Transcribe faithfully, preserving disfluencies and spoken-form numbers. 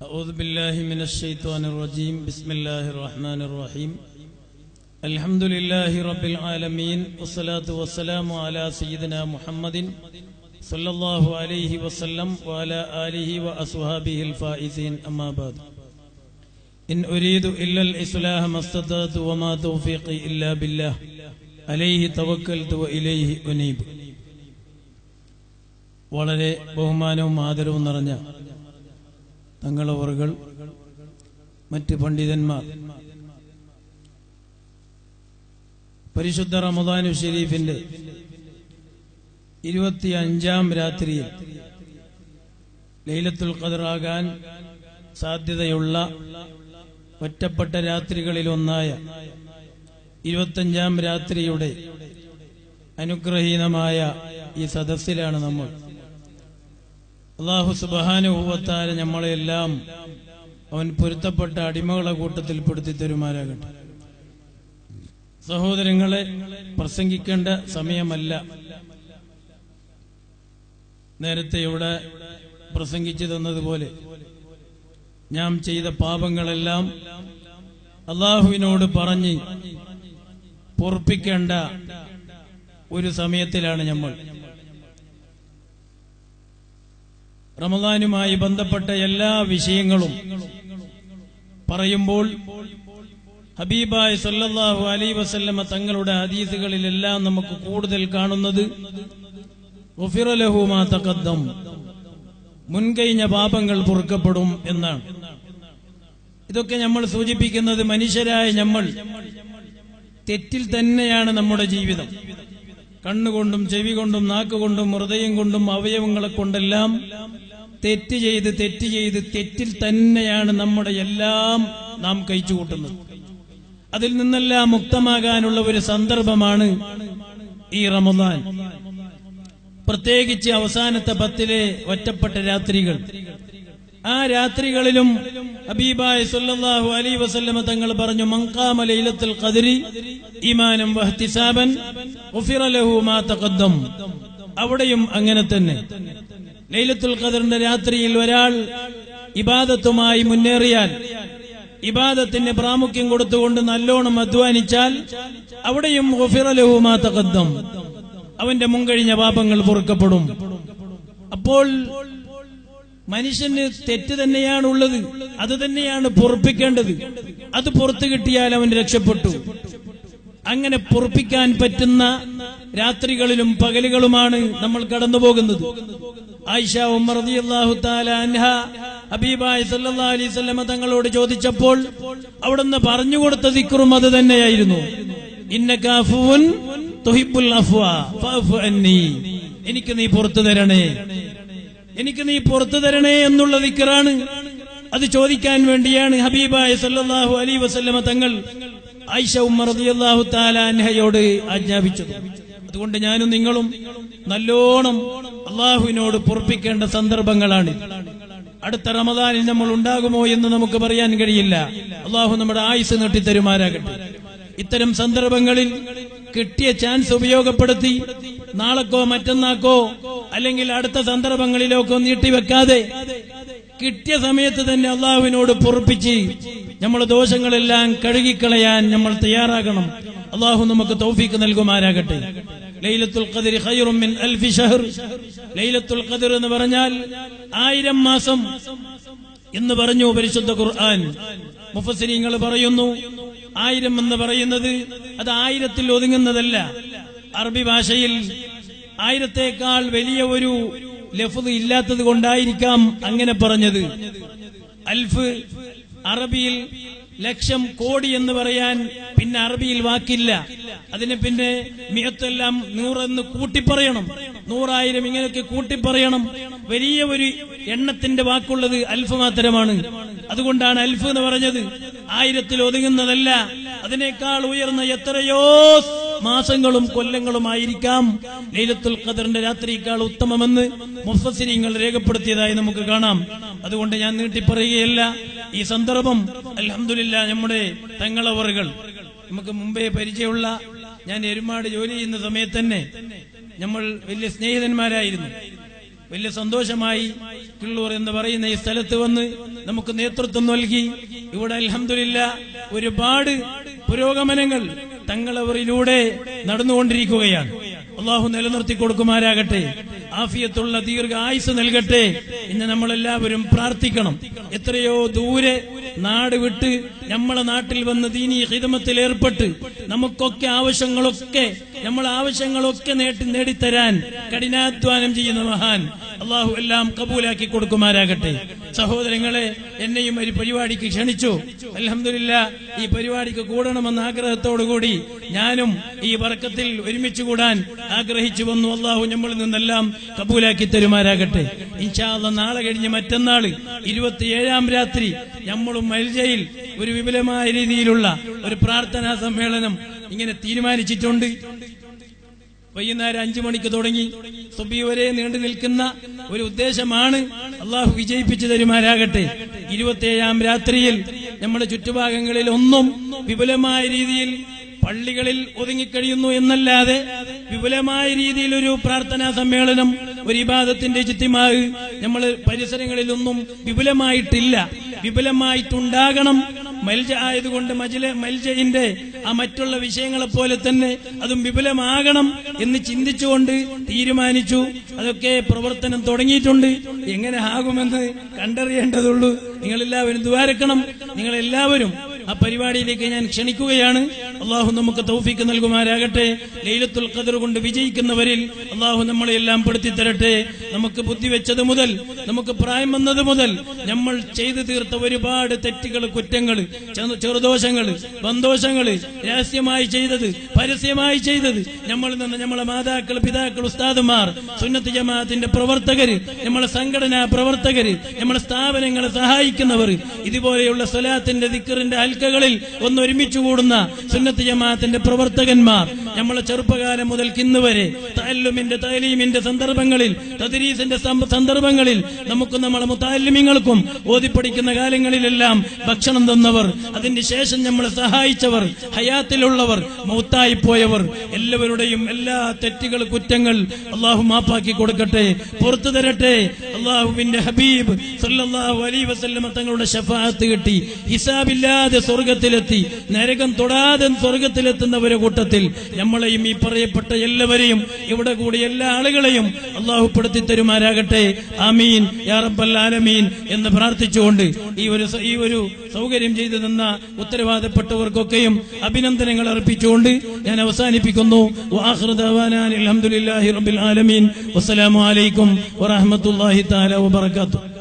أعوذ بالله من الشيطان الرجيم بسم الله الرحمن الرحيم الحمد لله رب العالمين والصلاة والسلام على سيدنا محمد صلى الله عليه وسلم وعلى آله وأصحابه الفائزين أما بعد إن أريد إلا الإصلاح ما استطعت وما توفيقي إلا بالله عليه توكلت وإليه أنيب. വളരെ ബഹുമാനവും ആദരവും നിറഞ്ഞ തങ്ങളവറുകൾ, മറ്റ് പണ്ഡിതന്മാർ, പരിശുദ്ധ റമദാനു ഷരീഫിന്റെ ഇരുപത്തി അഞ്ചാം രാത്രിയിൽ ലൈലത്തുൽ ഖദറാകാൻ സാധ്യതയുള്ള ഒറ്റപ്പെട്ട രാത്രികളിലൊന്നായ ഇരുപത്തഞ്ചാം രാത്രിയുടെ അനുഗ്രഹീതമായ ഈ സദസ്സിലാണ് നമ്മൾ. അല്ലാഹു സുബ്ഹാനഹു വ തആല നമ്മളെല്ലാം അവൻ പൊരുത്തപ്പെട്ട അടിമകളെ കൂട്ടത്തിൽ പെടുത്തി തരുമാറാകട്ടെ. സഹോദരങ്ങളെ, പ്രസംഗിക്കേണ്ട സമയമല്ല. നേരത്തെ ഇവിടെ പ്രസംഗിച്ചു തന്നതുപോലെ ഞാൻ ചെയ്ത പാപങ്ങളെല്ലാം അല്ലാഹുവിനോട് പറഞ്ഞ് പൊറുപ്പിക്കേണ്ട ഒരു സമയത്തിലാണ് നമ്മൾ. റമദാനുമായി ബന്ധപ്പെട്ട എല്ലാ വിഷയങ്ങളും പറയുമ്പോൾ ഹബീബായ സല്ലല്ലാഹു അലൈഹി വസല്ലമ തങ്ങളുടെ ഹദീസുകളിലെല്ലാം നമുക്ക് കൂടുതൽ കാണുന്നത് ഗുഫിറ ലഹു മാ തഖദ്ദം, മുൻകഴിഞ്ഞ പാപങ്ങൾ പൊറുക്കപ്പെടും എന്നാണ്. ഇതൊക്കെ നമ്മൾ സൂചിപ്പിക്കുന്നത് മനുഷ്യരായ നമ്മൾ തെറ്റിൽ തന്നെയാണ് നമ്മുടെ ജീവിതം. കണ്ണുകൊണ്ടും ചെവി കൊണ്ടും നാക്കുകൊണ്ടും ഹൃദയം കൊണ്ടും അവയവങ്ങളെ കൊണ്ടെല്ലാം തെറ്റ് ചെയ്ത് തെറ്റ് ചെയ്ത് തെറ്റിൽ തന്നെയാണ് നമ്മുടെ എല്ലാം നാം കഴിച്ചു കൂട്ടുന്നത്. അതിൽ നിന്നെല്ലാം മുക്തമാകാനുള്ള ഒരു സന്ദർഭമാണ് ഈ റമദാൻ. പ്രത്യേകിച്ച് അവസാനത്തെ പത്തിലെ ഒറ്റപ്പെട്ട രാത്രികൾ. ആ രാത്രികളിലും ഹബീബായ സല്ലല്ലാഹു അലൈഹി വസല്ലമ തങ്ങൾ പറഞ്ഞു, മൻ ഖാമ ലൈലത്തുൽ ഖദ്രി ഈമാനൻ വഹ്തിസാബൻ ഗുഫിറ ലഹു മാ തഖദ്ദം. അവിടെയും അങ്ങനെ തന്നെ. ലൈലത്തുൽ ഖദ്റിന്റെ രാത്രിയിൽ ഒരാൾ ഇബാദത്തുമായി മുന്നേറിയാൽ, ഇബാദത്തിന് പ്രാമുഖ്യം കൊടുത്തുകൊണ്ട് നല്ലോണം അധ്വാനിച്ചാൽ, അവിടെയും ഗുഫിറ ലഹു മാ തഖദ്ദം, അവന്റെ മുൻകഴിഞ്ഞ പാപങ്ങൾ പൊറുക്കപ്പെടും. അപ്പോൾ മനുഷ്യന് തെറ്റ് തന്നെയാണുള്ളത്, അത് തന്നെയാണ് പൊറുപ്പിക്കേണ്ടത്. അത് പുറത്തു കിട്ടിയാൽ അവൻ രക്ഷപ്പെട്ടു. അങ്ങനെ പൊറുപ്പിക്കാൻ പറ്റുന്ന രാത്രികളിലും പകലുകളുമാണ് നമ്മൾ കടന്നു പോകുന്നത്. ആയിഷ ഉമ്മർ റളിയല്ലാഹു തആല അൻഹ ഹബീബായ സല്ലല്ലാഹു അലൈഹി വസല്ലമ തങ്ങളോട് ചോദിച്ചപ്പോൾ അവിടുന്ന് പറഞ്ഞു കൊടുത്ത ദിക്റും അത് തന്നെയായിരുന്നു. ഇന്നക അഫ്വുൻ തുഹിബ്ബുൽ അഫ്വ ഫഅഫു അന്നി, എനിക്ക് നീ പുറത്തു തരണേ, എനിക്ക് നീ പുറത്തു തരണേ എന്നുള്ള ദിക്റാണ്. അത് ചോദിക്കാൻ വേണ്ടിയാണ് ഹബീബായ സല്ലല്ലാഹു അലൈഹി വസല്ലമ തങ്ങൾ ആയിഷ ഉമ്മർ റളിയല്ലാഹു തആല അൻഹയോട് ആജ്ഞാപിച്ചത്. അതുകൊണ്ട് ഞാനും നിങ്ങളും നല്ലോണം അള്ളാഹുവിനോട് പൊറുപ്പിക്കേണ്ട സന്ദർഭങ്ങളാണ്. അടുത്ത റമദാനിൽ നമ്മൾ ഉണ്ടാകുമോ എന്ന് നമുക്ക് പറയാൻ കഴിയില്ല. അള്ളാഹു നമ്മുടെ ആയുസ് നീട്ടിത്തരുമാറാകട്ടെ. ഇത്തരം സന്ദർഭങ്ങളിൽ കിട്ടിയ ചാൻസ് ഉപയോഗപ്പെടുത്തി നാളേക്കോ മറ്റന്നാക്കോ അല്ലെങ്കിൽ അടുത്ത സന്ദർഭങ്ങളിലൊക്കെ നീട്ടിവെക്കാതെ കിട്ടിയ സമയത്ത് തന്നെ അള്ളാഹുവിനോട് പൊറുപ്പിച്ച് നമ്മുടെ ദോഷങ്ങളെല്ലാം കഴുകിക്കളയാൻ നമ്മൾ തയ്യാറാകണം. അള്ളാഹു നമുക്ക് തൗഫീഖ് നൽകുമാറാകട്ടെ. ലൈലത്തുൽ ഖദ്രി ഖൈറും മിൻ അൽഫി ഷഹർ. ലൈലത്തുൽ ഖദ്ർ എന്ന് പറഞ്ഞാൽ ആയിരം മാസം എന്ന് പറഞ്ഞു പരിശുദ്ധ ഖുർആൻ. മുഫസ്സിരീങ്ങൾ പറയുന്നു, ആയിരം എന്ന് പറയുന്നത് അത് ആയിരത്തിൽ ഒതുങ്ങുന്നതല്ല. അറബി ഭാഷയിൽ ആയിരത്തേക്കാൾ വലിയ ഒരു ലഫ്ദ് ഇല്ലാത്തത് കൊണ്ടായിരിക്കാം അങ്ങനെ പറഞ്ഞത്. അൽഫ് അറബിയിൽ ലക്ഷം, കോടി എന്ന് പറയാൻ പിന്നെ അറബിയിൽ വാക്കില്ല. അതിന് പിന്നെ മിയത്തെല്ലാം നൂറെന്ന് കൂട്ടിപ്പറയണം, നൂറായിരം ഇങ്ങനെയൊക്കെ കൂട്ടിപ്പറയണം. വലിയ ഒരു എണ്ണത്തിന്റെ വാക്കുള്ളത് അൽഫ് മാത്രമാണ്. അതുകൊണ്ടാണ് അൽഫ് എന്ന് പറഞ്ഞത്. ആയിരത്തിൽ ഒതുങ്ങുന്നതല്ല, അതിനേക്കാൾ ഉയർന്ന എത്രയോ മാസങ്ങളും കൊല്ലങ്ങളുമായിരിക്കാം ലൈലത്തുൽ ഖദ്റിന്റെ രാത്രിയേക്കാൾ ഉത്തമമെന്ന് മുഫസ്സിരീങ്ങൾ രേഖപ്പെടുത്തിയതായി നമുക്ക് കാണാം. അതുകൊണ്ട് ഞാൻ നീട്ടിപ്പറയുകയല്ല. ഈ സന്ദർഭം അൽഹംദുലില്ലാഹ് നമ്മുടെ തങ്ങളവറുകൾ നമുക്ക് മുമ്പേ പരിചയമുള്ള, ഞാൻ എരുമാട് ജോലി ചെയ്യുന്ന സമയത്ത് തന്നെ നമ്മൾ വലിയ സ്നേഹിതന്മാരായിരുന്നു. വലിയ സന്തോഷമായി കിള്ളൂർ എന്ന് പറയുന്ന ഈ സ്ഥലത്ത് വന്ന് നമുക്ക് നേതൃത്വം നൽകി. ഇവിടെ അൽഹംദുലില്ലാഹ് ഒരുപാട് പുരോഗമനങ്ങൾ തങ്ങളവരിലൂടെ നടന്നുകൊണ്ടിരിക്കുകയാണ്. അള്ളാഹു നിലനിർത്തി കൊടുക്കുമാരാകട്ടെ, ആഫിയത്തുള്ള ദീർഘ ആയുസ് നൽകട്ടെ എന്ന് നമ്മളെല്ലാവരും പ്രാർത്ഥിക്കണം. എത്രയോ ദൂരെ നാട് വിട്ട് നമ്മളെ നാട്ടിൽ വന്ന് ദീനീ ഖിദ്മത്തിൽ ഏർപ്പെട്ട് നമുക്കൊക്കെ ആവശ്യങ്ങളൊക്കെ നമ്മളെ ആവശ്യങ്ങളൊക്കെ നേടി നേടിത്തരാൻ കഠിനാധ്വാനം ചെയ്യുന്ന മഹാൻ അള്ളാഹു എല്ലാം കബൂലാക്കി കൊടുക്കുമാരാകട്ടെ. സഹോദരങ്ങളെ, എന്നെയും ഒരു പരിപാടിക്ക് ക്ഷണിച്ചു. അൽഹംദുലില്ലാഹ് ഈ പരിപാടിക്ക് കൂടണമെന്ന ആഗ്രഹത്തോടുകൂടി ഞാനും ഈ ബർക്കത്തിൽ ഒരുമിച്ച് കൂടാൻ ആഗ്രഹിച്ചു വന്നു. അള്ളാഹു നമ്മളിൽ നിന്നെല്ലാം കബൂലാക്കി തരുമാരാകട്ടെ. ഇൻഷാ അല്ലാഹ് നാളെ കഴിഞ്ഞ് മറ്റന്നാള് ഇരുപത്തിയേഴാം രാത്രി നമ്മളും മൽജയിൽ ഒരു വിപുലമായ രീതിയിലുള്ള ഒരു പ്രാർത്ഥനാ സമ്മേളനം ഇങ്ങനെ തീരുമാനിച്ചിട്ടുണ്ട്. വൈകുന്നേരം അഞ്ചു മണിക്ക് തുടങ്ങി സുബഹി വരെ നീണ്ടു നിൽക്കുന്ന ഒരു ഉദ്ദേശമാണ്. അള്ളാഹു വിജയിപ്പിച്ചു തരുമാരാകട്ടെ. ഇരുപത്തിയേഴാം രാത്രിയിൽ നമ്മുടെ ചുറ്റുഭാഗങ്ങളിൽ ഒന്നും വിപുലമായ രീതിയിൽ പള്ളികളിൽ ഒതുങ്ങിക്കഴിയുന്നു എന്നല്ലാതെ വിപുലമായ രീതിയിൽ ഒരു പ്രാർത്ഥനാ സമ്മേളനം, ഒരു ഇബാദത്തിന്റെ ഇജ്തിമാഅ് നമ്മൾ പരിസരങ്ങളിലൊന്നും വിപുലമായിട്ടില്ല. വിപുലമായിട്ടുണ്ടാകണം. മൽജ ആയതുകൊണ്ട് മജ്ല മൽജയിന്റെ ആ മറ്റുള്ള വിഷയങ്ങളെ പോലെ തന്നെ അതും വിപുലമാകണം എന്ന് ചിന്തിച്ചുകൊണ്ട് തീരുമാനിച്ചു. അതൊക്കെ പ്രവർത്തനം തുടങ്ങിയിട്ടുണ്ട്. എങ്ങനെ ആകുമെന്ന് കണ്ടറിയേണ്ടതുള്ളൂ. നിങ്ങളെല്ലാവരും ദുആരക്കണം. നിങ്ങളെല്ലാവരും ആ പരിപാടിയിലേക്ക് ഞാൻ ക്ഷണിക്കുകയാണ്. അള്ളാഹു നമുക്ക് തൗഫീഖ് നൽകുമാരാകട്ടെ. ലൈലത്തുൽ ഖദർ കൊണ്ട് വിജയിക്കുന്നവരിൽ അള്ളാഹു നമ്മളെല്ലാം പെടുത്തി തരട്ടെ. നമുക്ക് ബുദ്ധി വെച്ചത് മുതൽ, നമുക്ക് പ്രായം വന്നത് മുതൽ നമ്മൾ ചെയ്തു തീർത്ത ഒരുപാട് തെറ്റുകൾ, കുറ്റങ്ങൾ, ചെറുദോഷങ്ങൾ, ബന്ധോഷങ്ങൾ, രഹസ്യമായി ചെയ്തത്, പരസ്യമായി ചെയ്തത്, നമ്മളിൽ നിന്ന് നമ്മളെ മാതാക്കൾ, പിതാക്കൾ, ഉസ്താദുമാർ, സുന്നത്ത് ജമാഅത്തിന്റെ പ്രവർത്തകര്, നമ്മളെ സംഘടനാ പ്രവർത്തകര്, നമ്മളെ സ്ഥാപനങ്ങളെ സഹായിക്കുന്നവർ, ഇതുപോലെയുള്ള സ്വലാത്തിന്റെ ദിക്റിന്റെ ഹൽക്കകളിൽ ഒന്നൊരുമിച്ച് കൂടുന്ന സുന്നത്ത് ജമാഅത്തിന്റെ പ്രവർത്തകന്മാർ, നമ്മളെ ചെറുപ്പകാലം മുതൽക്ക് ഇന്ന് വരെ തഅല്ലുമിന്റെ തഅലീമിന്റെ സന്ദർഭങ്ങളിൽ, തദ്രീസിന്റെ സന്ദർഭങ്ങളിൽ നമുക്കും നമ്മളെ മുതഅല്ലിമീങ്ങൾക്കും ഓതിപ്പടിക്കുന്ന കാലങ്ങളിലെല്ലാം ഭക്ഷണം തന്നവർ, അതിന് ശേഷം നമ്മളെ സഹായിച്ചവർ, ഹയാത്തിലുള്ളവർ, മൗത്തായി പോയവർ, എല്ലാവരുടെയും എല്ലാ തെറ്റുകൾ, കുറ്റങ്ങൾ അള്ളാഹു മാപ്പാക്കി കൊടുക്കട്ടെ, പുറത്തു തരട്ടെ. അള്ളാഹുവിന്റെ ഹബീബ് സല്ലല്ലാഹു അലൈഹി വസല്ലം തങ്ങളുടെ ശഫാഅത്ത് കിട്ടി ഹിസാബില്ലാതെ സ്വർഗത്തിലെത്തി, നരകം തൊടാതെ സ്വർഗത്തിലെത്തുന്നവരുടെ കൂട്ടത്തിൽ നമ്മളെയും ഈ പറയപ്പെട്ട എല്ലാവരെയും ഇവിടെ കൂടി എല്ലാ ആളുകളെയും അള്ളാഹു പെടുത്തി തരുമാരാകട്ടെ. ആമീൻ യാ റബ്ബൽ ആലമീൻ എന്ന് പ്രാർത്ഥിച്ചുകൊണ്ട് ഈ ഒരു ഈ ഒരു സൗകര്യം ചെയ്തു തന്ന ഉത്തരവാദപ്പെട്ടവർക്കൊക്കെയും അഭിനന്ദനങ്ങൾ അർപ്പിച്ചുകൊണ്ട് ഞാൻ അവസാനിപ്പിക്കുന്നു. വആഖിറു ദഅവാനാ അൽഹംദുലില്ലാഹി റബ്ബിൽ ആലമീൻ. വസ്സലാമു അലൈക്കും വറഹ്മത്തുള്ളാഹി തആല വബറകാതുഹു.